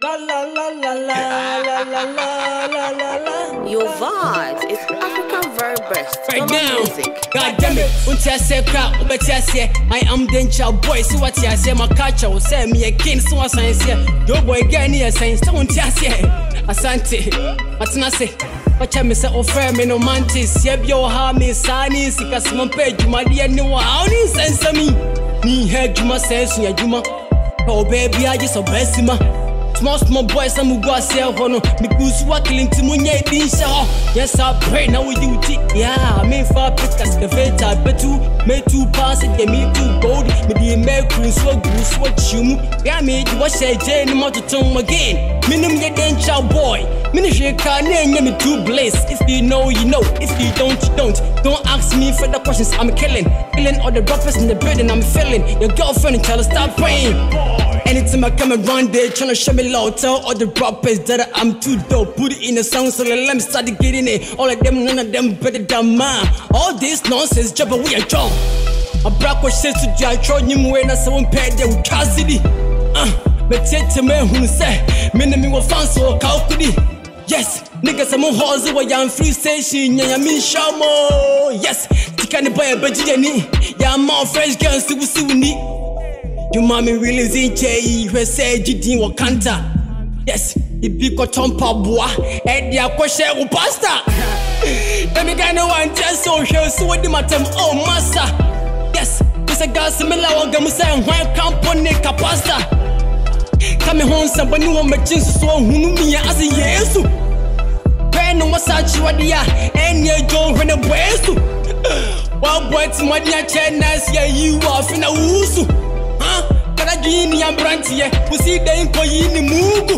La la la la la la la la la la la. Your vibes is African very best. Right now, music. God damn it, until I say crap, I am danger boy. See what I say, my culture will say me again. So I say, your boy again here saying, so until I say, Asante, what's not say? Watch me say, offer me no mantis. Yep, yo, how me sunny, sick as my page, my dear, no, how do you sense me? Ni head, you must say, ya, Juma. Oh, baby, I just a bestima. Small boys, I'm go sell hono. Me goose walking to Munye Dinsha. Yes, I pray now with you. Yeah, I mean, for pick eXcavator, but me two pass it, me too gold. Me the American so goose, what you yeah, me, you was a Jane, more to tongue again. Minimum, your danger boy. Ministry can't name me too blaze. If you know, you know. If you don't, you don't. Don't ask me further questions. I'm killing all the rappers in the building. I'm feeling your girlfriend and tell her stop praying. Anytime I come around there, tryna show me love, tell all the rappers that I'm too dope. Put it in a song so let me start getting it. All of them, none of them better than mine. All this nonsense, job, but we are drunk. I brought what shit to you, I tried you when I saw one pair there with Cassidy. But take to me who say, me will find so calculated. Yes, niggas, I'm on horse where I'm free station. Yeah, I'm in Shamo. Yes, you can't buy a budget. Yeah, I'm all fresh girls to see we need. You mommy really is in who said you didn't want canter. Yes, you be got on pabua, and the aquasha will pasta. Let me get no one just so here, so what the matter, oh, master. Yes, this a gas similar Gamusa and white company capasta. Coming home, somebody won't make things so who me as a yes. Pen on what's at you, and your jaw when a west. Well, what's my dear Chenas, yeah, you off in a woosu. Karagini and Brantia, we see the employee in the move.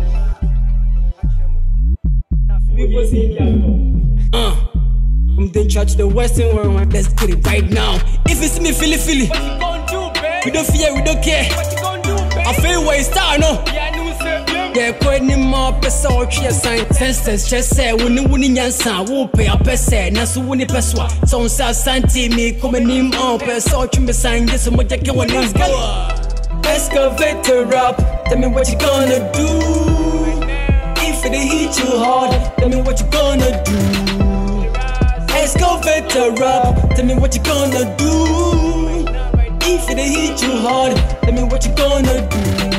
I'm then charge the Western world. Let's get it right now. If it's me, Philly, we don't fear, we don't care. I feel way star, no. Yeah, quite any more person, senses just say, when you win your son, who pay a person, that's who the peswa. So, Asante, me come and name on person, you may sign this and what you can names go. EXcavator up, tell me what you gonna do. If it hit you hard, tell me what you gonna do. EXcavator up, tell me what you gonna do. If it hit you hard, tell me what you gonna do.